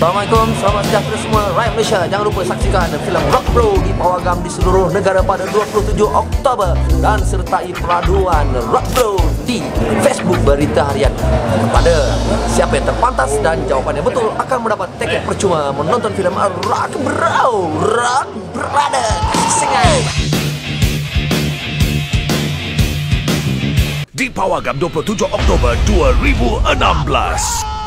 Assalamualaikum, selamat sejahtera semua rakyat Malaysia. Jangan lupa saksikan filem Rock Bro di Pawagam di seluruh negara pada 27 Oktober dan sertai peraduan Rock Bro di Facebook Berita Harian. Kepada siapa yang terpantas dan jawapan yang betul akan mendapat tiket percuma menonton filem Rock Bro, Rock Brother. Sengai. Di Pawagam 27 Oktober 2016.